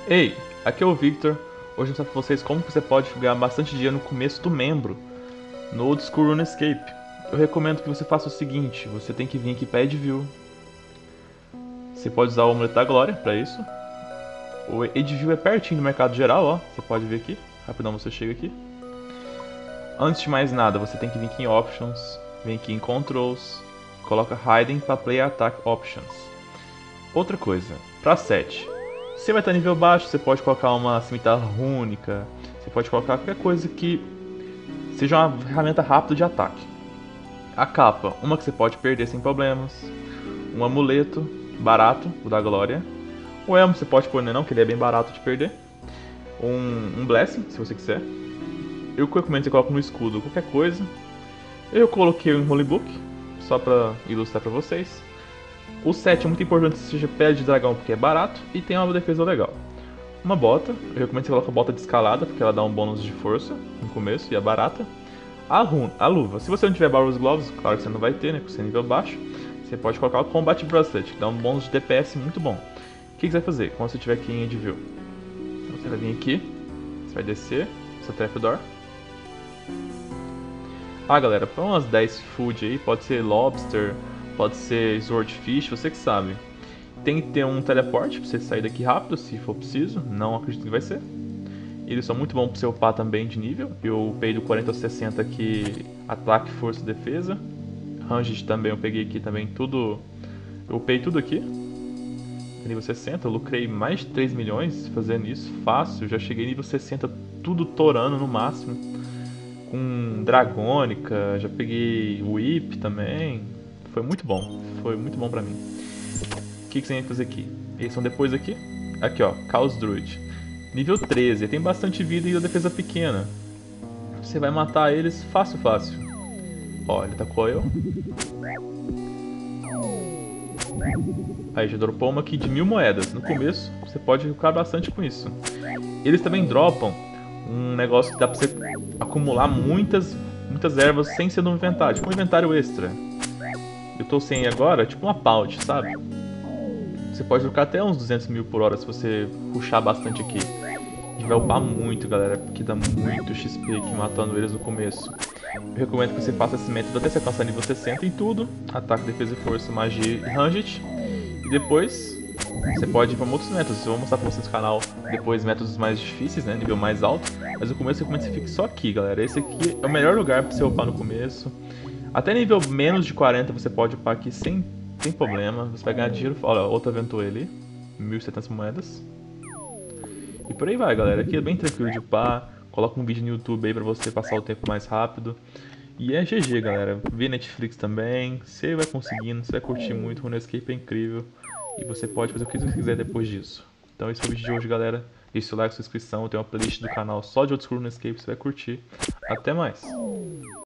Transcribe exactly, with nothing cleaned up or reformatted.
Ei, aqui é o Victor. Hoje eu vou mostrar pra vocês como que você pode ganhar bastante dinheiro no começo do membro, no Old School RuneScape. Eu recomendo que você faça o seguinte, você tem que vir aqui para Edville. Você pode usar o Amuleto da Glória para isso. O Edville é pertinho do mercado geral, ó. Você pode ver aqui, rapidão você chega aqui. Antes de mais nada, você tem que vir aqui em Options, vem aqui em Controls, coloca Hiding para Play Attack Options. Outra coisa, para set. Se vai estar nível baixo, você pode colocar uma cimitarra rúnica, você pode colocar qualquer coisa que seja uma ferramenta rápida de ataque. A capa, uma que você pode perder sem problemas, um amuleto barato, o da glória, o elmo você pode pôr não, que ele é bem barato de perder, um, um blessing, se você quiser. Eu recomendo que você coloque no escudo qualquer coisa. Eu coloquei um holy book, só para ilustrar para vocês. O set é muito importante que seja pele de dragão porque é barato e tem uma defesa legal. Uma bota, eu recomendo que você coloque a bota de escalada porque ela dá um bônus de força no começo e é barata. A, run, a luva, se você não tiver Barrow's Gloves, claro que você não vai ter, né, porque você é nível baixo, você pode colocar o Combat Bracelet, que dá um bônus de D P S muito bom. O que, que você vai fazer quando você estiver aqui em Edville? Você vai vir aqui, você vai descer, essa trapdoor. Ah galera, põe umas dez food aí, pode ser Lobster, pode ser Swordfish, você que sabe. Tem que ter um teleporte pra você sair daqui rápido, se for preciso, não acredito que vai ser. Eles são muito bons pra você upar também de nível. Eu upei do quarenta ao sessenta aqui, ataque, força e defesa. Ranged também eu peguei aqui também tudo, eu upei tudo aqui. Nível sessenta, eu lucrei mais de três milhões fazendo isso, fácil. Já cheguei nível sessenta, tudo torando no máximo. Com Dragônica, já peguei Whip também. Foi muito bom, foi muito bom pra mim. O que, que você tem que fazer aqui? Eles são depois aqui. Aqui ó, Chaos Druid. Nível treze, tem bastante vida e a defesa pequena. Você vai matar eles fácil, fácil. Ó, ele atacou eu. Aí já dropou uma aqui de mil moedas. No começo, você pode lucrar bastante com isso. Eles também dropam um negócio que dá pra você acumular muitas, muitas ervas sem ser no inventário. Tipo um inventário extra. Eu tô sem agora, tipo uma pouch, sabe? Você pode trocar até uns duzentos mil por hora se você puxar bastante aqui. A gente vai upar muito, galera, porque dá muito X P aqui matando eles no começo. Eu recomendo que você faça esse método até você alcançar nível sessenta em tudo. Ataque, defesa e força, magia e ranged. E depois você pode ir para outros métodos. Eu vou mostrar para vocês no canal depois métodos mais difíceis, né, nível mais alto. Mas no começo eu recomendo que você fique só aqui, galera. Esse aqui é o melhor lugar para você upar no começo. Até nível menos de quarenta você pode upar aqui sem, sem problema. Você vai ganhar dinheiro. Olha, outra aventura ali. mil e setecentas moedas. E por aí vai, galera. Aqui é bem tranquilo de upar. Coloca um vídeo no YouTube aí pra você passar o tempo mais rápido. E é G G, galera. Vê Netflix também. Você vai conseguindo, você vai curtir muito. O RuneScape é incrível. E você pode fazer o que você quiser depois disso. Então esse foi o vídeo de hoje, galera. Deixe seu like, sua inscrição. Tem uma playlist do canal só de Old School RuneScape. Você vai curtir. Até mais.